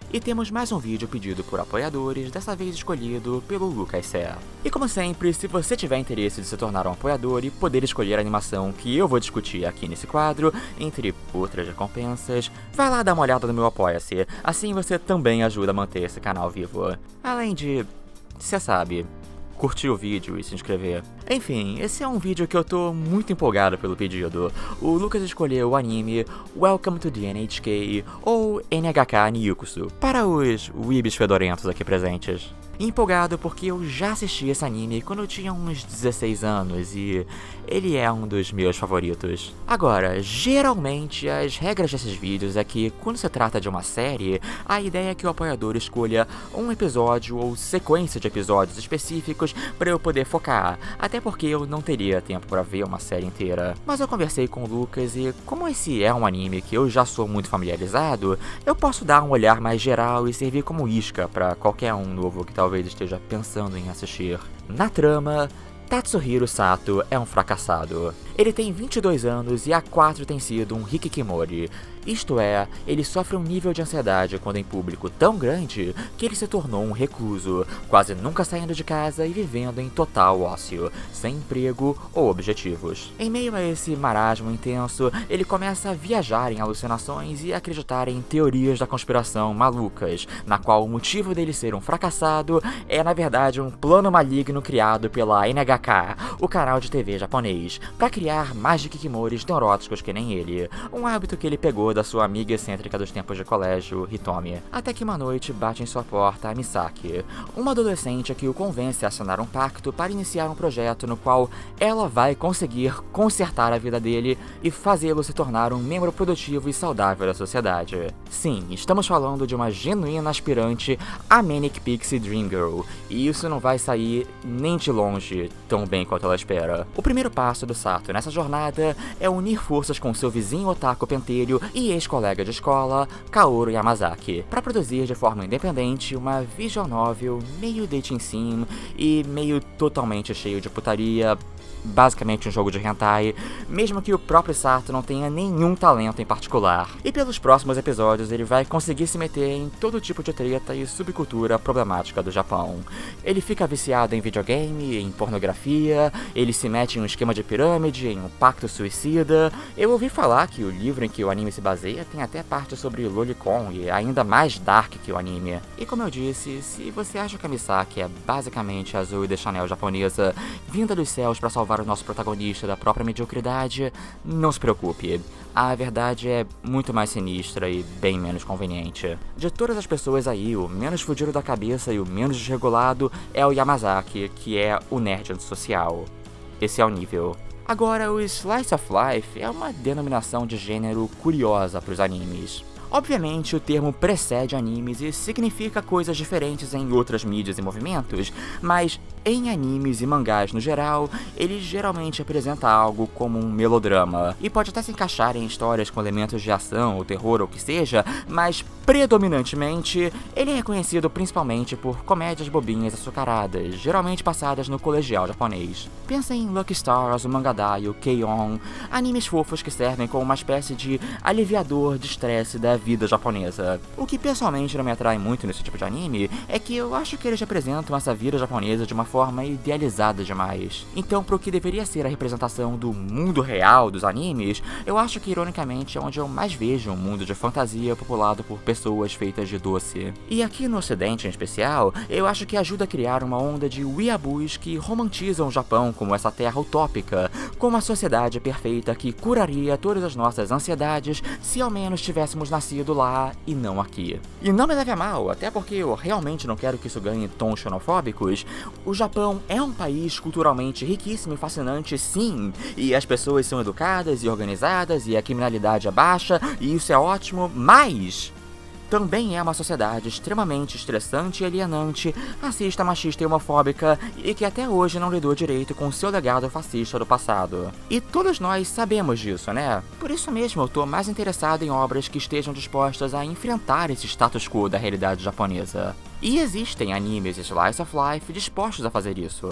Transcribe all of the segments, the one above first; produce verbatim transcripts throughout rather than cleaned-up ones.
E temos mais um vídeo pedido por apoiadores, dessa vez escolhido pelo Lucas Sé. E como sempre, se você tiver interesse de se tornar um apoiador e poder escolher a animação que eu vou discutir aqui nesse quadro, entre outras recompensas, vai lá dar uma olhada no meu Apoia-se, assim você também ajuda a manter esse canal vivo. Além de, cê sabe, curtir o vídeo e se inscrever. Enfim, esse é um vídeo que eu tô muito empolgado pelo pedido. O Lucas escolheu o anime Welcome to the N H K, ou N H K Nyukusu, para os weebs fedorentos aqui presentes. Empolgado porque eu já assisti esse anime quando eu tinha uns dezesseis anos e ele é um dos meus favoritos. Agora, geralmente as regras desses vídeos é que quando se trata de uma série, a ideia é que o apoiador escolha um episódio ou sequência de episódios específicos para eu poder focar, até porque eu não teria tempo para ver uma série inteira. Mas eu conversei com o Lucas e como esse é um anime que eu já sou muito familiarizado, eu posso dar um olhar mais geral e servir como isca para qualquer um novo que talvez talvez esteja pensando em assistir. Na trama, Tatsuhiro Sato é um fracassado. Ele tem vinte e dois anos e há quatro tem sido um hikikomori. Isto é, ele sofre um nível de ansiedade quando em público tão grande que ele se tornou um recluso, quase nunca saindo de casa e vivendo em total ócio, sem emprego ou objetivos. Em meio a esse marasmo intenso, ele começa a viajar em alucinações e acreditar em teorias da conspiração malucas, na qual o motivo dele ser um fracassado é na verdade um plano maligno criado pela N H K, o canal de T V japonês, para criar mais hikikomoris neuróticos que nem ele, um hábito que ele pegou da sua amiga excêntrica dos tempos de colégio, Hitomi. Até que uma noite bate em sua porta a Misaki, uma adolescente que o convence a assinar um pacto para iniciar um projeto no qual ela vai conseguir consertar a vida dele e fazê-lo se tornar um membro produtivo e saudável da sociedade. Sim, estamos falando de uma genuína aspirante a Manic Pixie Dream Girl, e isso não vai sair nem de longe tão bem quanto ela espera. O primeiro passo do Sato nessa jornada é unir forças com seu vizinho otaku pentelho e ex-colega de escola, Kaoru Yamazaki, para produzir de forma independente uma visual novel meio dating sim e meio totalmente cheio de putaria, basicamente um jogo de hentai, mesmo que o próprio Sato não tenha nenhum talento em particular. E pelos próximos episódios ele vai conseguir se meter em todo tipo de treta e subcultura problemática do Japão. Ele fica viciado em videogame, em pornografia, ele se mete em um esquema de pirâmide, em um pacto suicida. Eu ouvi falar que o livro em que o anime se baseia tem até parte sobre lolicon e é ainda mais dark que o anime. E como eu disse, se você acha que a Misaki é basicamente a Zoe de Chanel japonesa, vinda dos céus para salvar o nosso protagonista da própria mediocridade, não se preocupe. A verdade é muito mais sinistra e bem menos conveniente. De todas as pessoas aí, o menos fudido da cabeça e o menos desregulado é o Yamazaki, que é o nerd antissocial. Esse é o nível. Agora, o Slice of Life é uma denominação de gênero curiosa para os animes. Obviamente, o termo precede animes e significa coisas diferentes em outras mídias e movimentos, mas em animes e mangás no geral, ele geralmente apresenta algo como um melodrama, e pode até se encaixar em histórias com elementos de ação ou terror ou o que seja, mas predominantemente, ele é reconhecido principalmente por comédias bobinhas açucaradas, geralmente passadas no colegial japonês. Pensa em Lucky Stars, o Mangadai, o K-On!, animes fofos que servem como uma espécie de aliviador de estresse da vida japonesa. O que pessoalmente não me atrai muito nesse tipo de anime é que eu acho que eles representam essa vida japonesa de uma forma idealizada demais. Então, pro que deveria ser a representação do mundo real dos animes, eu acho que ironicamente é onde eu mais vejo um mundo de fantasia populado por pessoas feitas de doce. E aqui no ocidente em especial, eu acho que ajuda a criar uma onda de weeaboos que romantizam o Japão como essa terra utópica, como a sociedade perfeita que curaria todas as nossas ansiedades se ao menos tivéssemos nascido lá e não aqui. E não me leve a mal, até porque eu realmente não quero que isso ganhe tons xenofóbicos. O Japão é um país culturalmente riquíssimo e fascinante, sim, e as pessoas são educadas e organizadas e a criminalidade é baixa, e isso é ótimo, mas também é uma sociedade extremamente estressante e alienante, racista, machista e homofóbica, e que até hoje não lidou direito com seu legado fascista do passado. E todos nós sabemos disso, né? Por isso mesmo eu tô mais interessado em obras que estejam dispostas a enfrentar esse status quo da realidade japonesa. E existem animes e slice of life dispostos a fazer isso.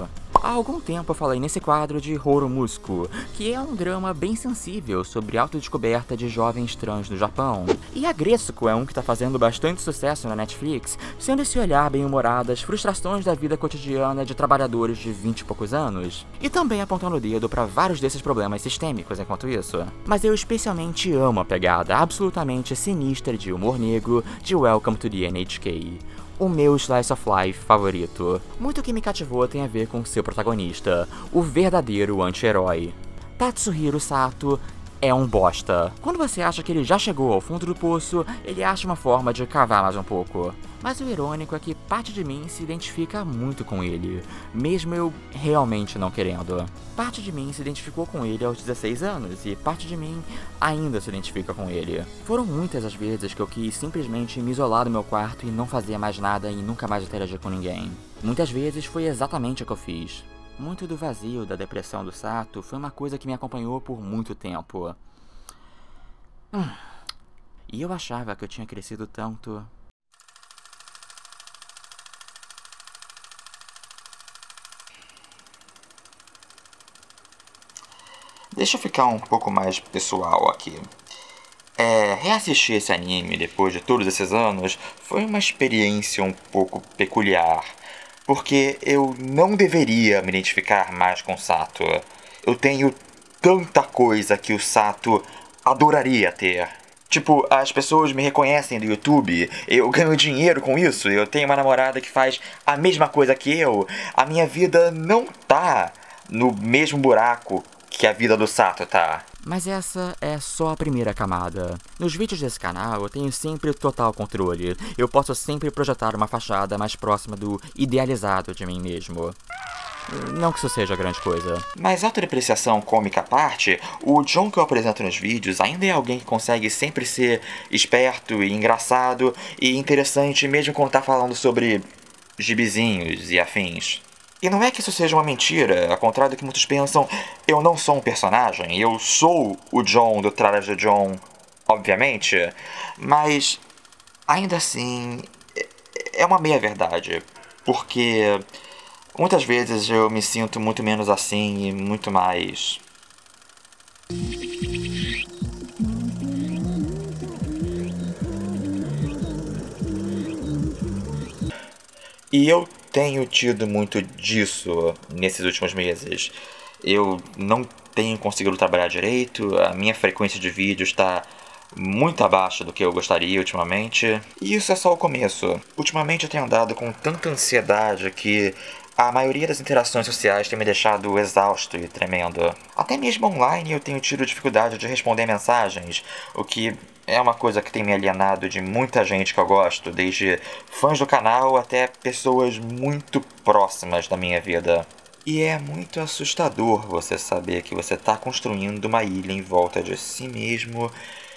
Há algum tempo eu falei nesse quadro de Horomusku, que é um drama bem sensível sobre a autodescoberta de jovens trans no Japão. E Agretsuko é um que tá fazendo bastante sucesso na Netflix, sendo esse olhar bem-humorado às frustrações da vida cotidiana de trabalhadores de vinte e poucos anos. E também apontando o dedo para vários desses problemas sistêmicos enquanto isso. Mas eu especialmente amo a pegada absolutamente sinistra de humor negro de Welcome to the N H K. O meu slice of life favorito. Muito que me cativou tem a ver com seu protagonista, o verdadeiro anti-herói. Tatsuhiro Sato é um bosta. Quando você acha que ele já chegou ao fundo do poço, ele acha uma forma de cavar mais um pouco. Mas o irônico é que parte de mim se identifica muito com ele, mesmo eu realmente não querendo. Parte de mim se identificou com ele aos dezesseis anos, e parte de mim ainda se identifica com ele. Foram muitas as vezes que eu quis simplesmente me isolar do meu quarto e não fazer mais nada e nunca mais interagir com ninguém. Muitas vezes foi exatamente o que eu fiz. Muito do vazio da depressão do Sato foi uma coisa que me acompanhou por muito tempo. Hum. E eu achava que eu tinha crescido tanto. Deixa eu ficar um pouco mais pessoal aqui. É, reassistir esse anime depois de todos esses anos foi uma experiência um pouco peculiar, porque eu não deveria me identificar mais com o Sato. Eu tenho tanta coisa que o Sato adoraria ter. Tipo, as pessoas me reconhecem do YouTube, eu ganho dinheiro com isso, eu tenho uma namorada que faz a mesma coisa que eu. A minha vida não tá no mesmo buraco que a vida do Sato tá. Mas essa é só a primeira camada. Nos vídeos desse canal eu tenho sempre total controle. Eu posso sempre projetar uma fachada mais próxima do idealizado de mim mesmo. Não que isso seja grande coisa. Mas autodepreciação cômica à parte, o John que eu apresento nos vídeos ainda é alguém que consegue sempre ser esperto e engraçado e interessante mesmo quando tá falando sobre gibizinhos e afins. E não é que isso seja uma mentira, ao contrário do que muitos pensam, eu não sou um personagem, eu sou o John do Traje de John, obviamente, mas ainda assim é uma meia-verdade, porque muitas vezes eu me sinto muito menos assim e muito mais... E eu tenho tido muito disso nesses últimos meses. Eu não tenho conseguido trabalhar direito, a minha frequência de vídeos está muito abaixo do que eu gostaria ultimamente. E isso é só o começo. Ultimamente eu tenho andado com tanta ansiedade que a maioria das interações sociais tem me deixado exausto e tremendo. Até mesmo online eu tenho tido dificuldade de responder mensagens, o que é uma coisa que tem me alienado de muita gente que eu gosto, desde fãs do canal até pessoas muito próximas da minha vida. E é muito assustador você saber que você está construindo uma ilha em volta de si mesmo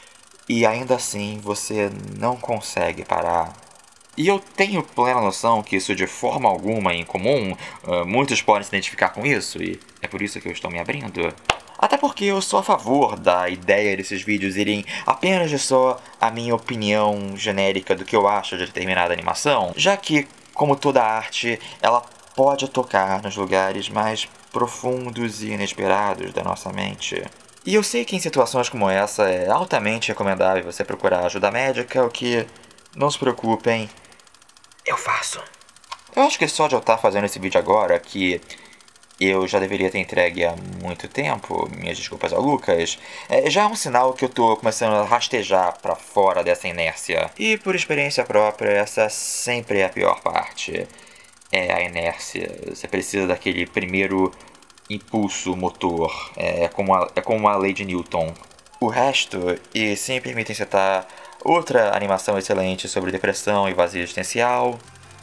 e ainda assim você não consegue parar. E eu tenho plena noção que isso de forma alguma é incomum, uh, muitos podem se identificar com isso e é por isso que eu estou me abrindo. Até porque eu sou a favor da ideia desses vídeos irem apenas de só a minha opinião genérica do que eu acho de determinada animação, já que, como toda arte, ela pode tocar nos lugares mais profundos e inesperados da nossa mente. E eu sei que em situações como essa é altamente recomendável você procurar ajuda médica, o que, não se preocupem, eu faço. Eu acho que só de eu estar fazendo esse vídeo agora, que eu já deveria ter entregue há muito tempo, minhas desculpas ao Lucas, é, já é um sinal que eu tô começando a rastejar pra fora dessa inércia. E por experiência própria, essa sempre é a pior parte. É a inércia. Você precisa daquele primeiro impulso motor. É como a, é como a lei de Newton. O resto, e se me permitem citar outra animação excelente sobre depressão e vazio existencial.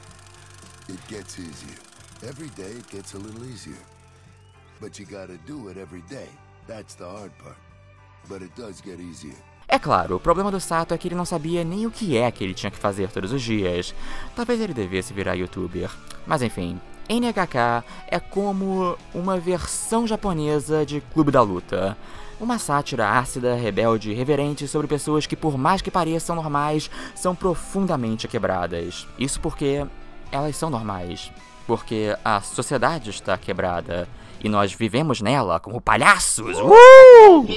It gets easier. Every day it gets a little easier. But you gotta do it every day. That's the hard part. But it does get easier. É claro, o problema do Sato é que ele não sabia nem o que é que ele tinha que fazer todos os dias. Talvez ele devesse virar youtuber. Mas enfim, N H K é como uma versão japonesa de Clube da Luta. Uma sátira ácida, rebelde e reverente sobre pessoas que, por mais que pareçam normais, são profundamente quebradas. Isso porque elas são normais. porque a sociedade está quebrada e nós vivemos nela como palhaços. Uh!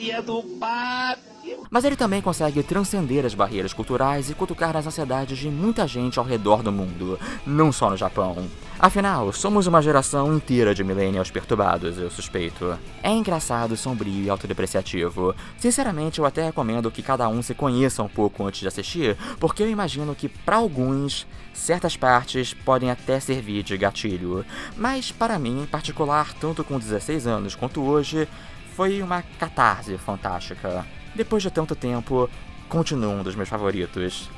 Mas ele também consegue transcender as barreiras culturais e cutucar nas ansiedades de muita gente ao redor do mundo, não só no Japão. Afinal, somos uma geração inteira de millennials perturbados, eu suspeito. É engraçado, sombrio e autodepreciativo. Sinceramente, eu até recomendo que cada um se conheça um pouco antes de assistir, porque eu imagino que, para alguns, certas partes podem até servir de gatilho. Mas, para mim, em particular, tanto com dezesseis anos quanto hoje, foi uma catarse fantástica. Depois de tanto tempo, continua um dos meus favoritos.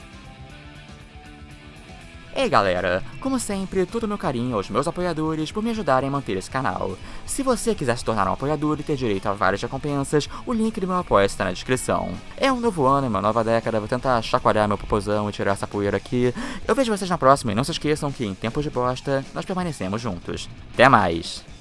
Ei galera, como sempre, todo o meu carinho aos meus apoiadores por me ajudarem a manter esse canal. Se você quiser se tornar um apoiador e ter direito a várias recompensas, o link do meu apoio está na descrição. É um novo ano, uma nova década, vou tentar chacoalhar meu popozão e tirar essa poeira aqui. Eu vejo vocês na próxima e não se esqueçam que em tempos de bosta, nós permanecemos juntos. Até mais!